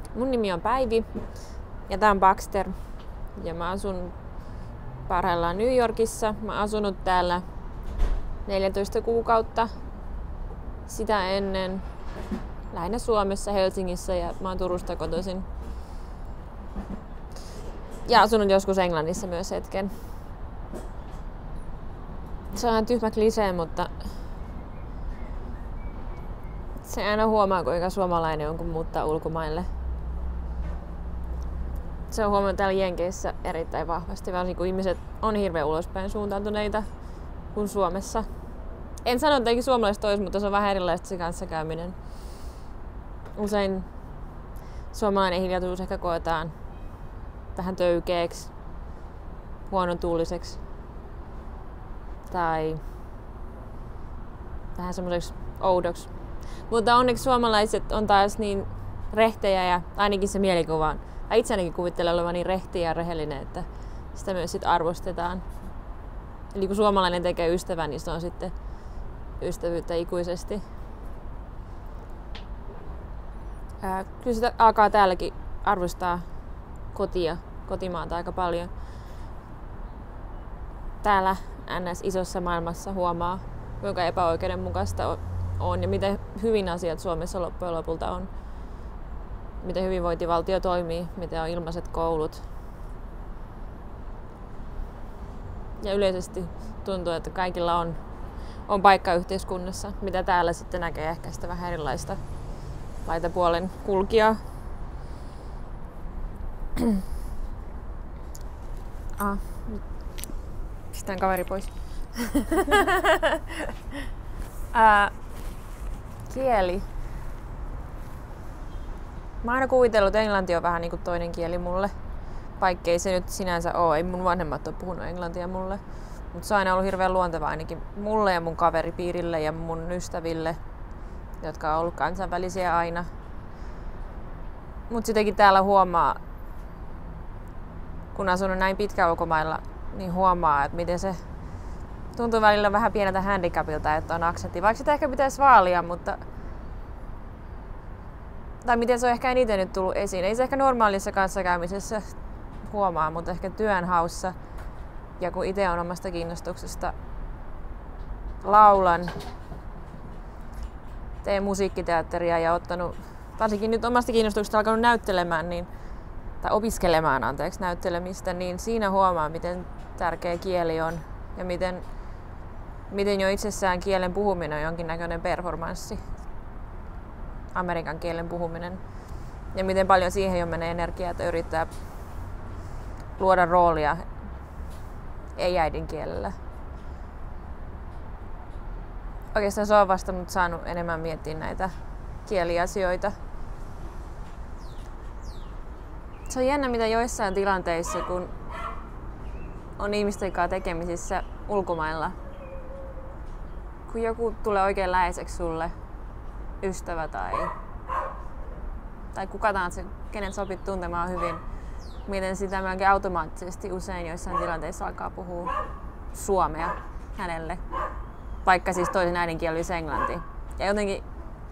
Mun nimi on Päivi ja tää on Baxter. Ja mä asun parhaillaan New Yorkissa. Mä oon asunut täällä 14 kuukautta. Sitä ennen lähinnä Suomessa, Helsingissä ja mä oon Turusta kotoisin. Ja asunut joskus Englannissa myös hetken. Se on ihan tyhmä klisee, mutta se aina huomaa, kuinka suomalainen on, kun muuttaa ulkomaille. Se on huomannut täällä Jenkeissä erittäin vahvasti, varsinkin kun ihmiset on hirveän ulospäin suuntautuneita kuin Suomessa. En sano, että suomalaiset olisi, mutta se on vähän erilaista se kanssakäyminen. Usein suomalainen hiljaisuus ehkä koetaan vähän töykeäksi, huonotuuliseksi tai vähän semmoiseksi oudoksi. Mutta onneksi suomalaiset on taas niin rehtejä ja ainakin se mielikuva on. Itse ainakin kuvittelen olevan niin rehtiä ja rehellinen, että sitä myös sit arvostetaan. Eli kun suomalainen tekee ystävän, niin se on sitten ystävyyttä ikuisesti. Kyllä sitä alkaa täälläkin arvostaa kotimaata aika paljon. Täällä NS-isossa maailmassa huomaa, kuinka epäoikeudenmukaista on ja miten hyvin asiat Suomessa loppujen lopulta on. Miten hyvinvointivaltio toimii, miten on ilmaiset koulut. Ja yleisesti tuntuu, että kaikilla on paikka yhteiskunnassa, mitä täällä sitten näkee ehkä sitä vähän erilaista laitapuolen kulkijaa. Pistän kaveri pois. Kieli. Mä oon aina kuvitellut, että englanti on vähän niin kuin toinen kieli mulle. Vaikkei se nyt sinänsä ole. Ei mun vanhemmat ole puhunut englantia mulle. Mutta se on aina ollut hirveän luontevaa ainakin mulle ja mun kaveripiirille ja mun ystäville, jotka on ollut kansainvälisiä aina. Mut sitäkin täällä huomaa, kun asunut näin pitkään ulkomailla, niin huomaa, että miten se tuntuu välillä vähän pieneltä handicapilta, että on aksentti. Vaikka sitä ehkä pitäisi vaalia, mutta tai miten se on ehkä eniten nyt tullut esiin. Ei se ehkä normaalissa kanssakäymisessä huomaa, mutta ehkä työnhaussa. Ja kun itse on omasta kiinnostuksesta laulan, teen musiikkiteatteria ja ottanut, varsinkin nyt omasta kiinnostuksesta alkanut näyttelemään, tai opiskelemaan näyttelemistä, niin siinä huomaa, miten tärkeä kieli on ja miten jo itsessään kielen puhuminen on jonkinnäköinen performanssi. Amerikan kielen puhuminen. Ja miten paljon siihen jo menee energiaa, että yrittää luoda roolia ei-äidinkielellä. Oikeastaan se on vasta mut saanut enemmän miettiä näitä kieliasioita. Se on jännä, mitä joissain tilanteissa, kun on ihmisten kanssa tekemisissä ulkomailla, kun joku tulee oikein läheiseksi sulle, ystävä tai kuka tahansa, kenen sopit tuntemaan hyvin, miten sitä melkein automaattisesti usein joissain tilanteissa alkaa puhua suomea hänelle, vaikka siis toisen äidinkieli olisi englanti. Ja jotenkin,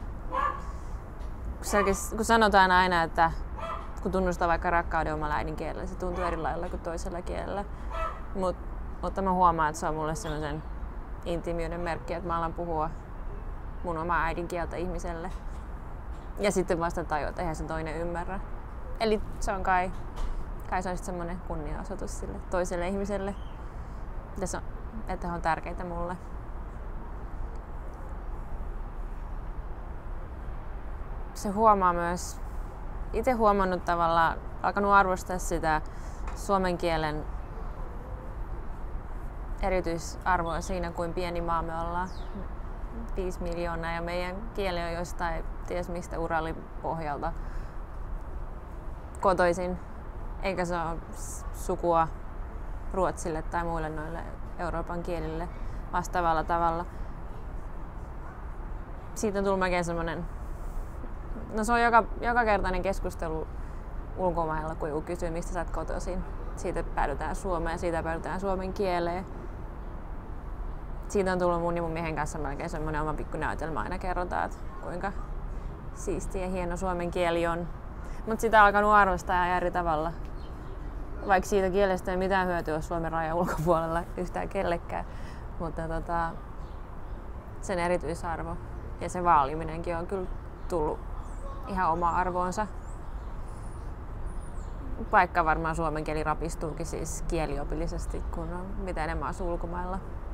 kun sanotaan aina, että kun tunnustaa vaikka rakkauden omalla äidinkielellä, se tuntuu eri lailla kuin toisella kielellä. Mutta mä huomaan, että se on mulle sellaisen intiimiyden merkki, että mä alan puhua mun omaa äidinkieltä ihmiselle. Ja sitten vasta tajua, että eihän se toinen ymmärrä. Eli se on kai se on semmoinen kunnianosoitus sille toiselle ihmiselle, että he on tärkeitä mulle. Se huomaa myös, itse huomannut tavallaan, alkanut arvostaa sitä suomen kielen erityisarvoa siinä, kuin pieni maa me ollaan. 5 miljoonaa ja meidän kieli on jostain ties mistä Uralin pohjalta kotoisin. Eikä se ole sukua ruotsille tai muille noille Euroopan kielille vastaavalla tavalla. Siitä on tullut melkein semmoinen, no se on joka kertainen keskustelu ulkomailla, kun joku kysyy, mistä sä oot kotoisin. Siitä päädytään suomeen, siitä päädytään suomen kieleen. Siitä on tullut mun ja mun miehen kanssa melkein semmoinen oma pikku näytelmä, aina kerrotaan, että kuinka siistiä ja hieno suomen kieli on. Mutta sitä on alkanut arvostaa ihan eri tavalla. Vaikka siitä kielestä ei mitään hyötyä ole Suomen rajan ulkopuolella yhtään kellekään. Mutta sen erityisarvo ja se vaaliminenkin on kyllä tullut ihan oma arvoonsa. Vaikka varmaan suomen kieli rapistuukin siis kieliopillisesti, kun on mitä enemmän asuu ulkomailla.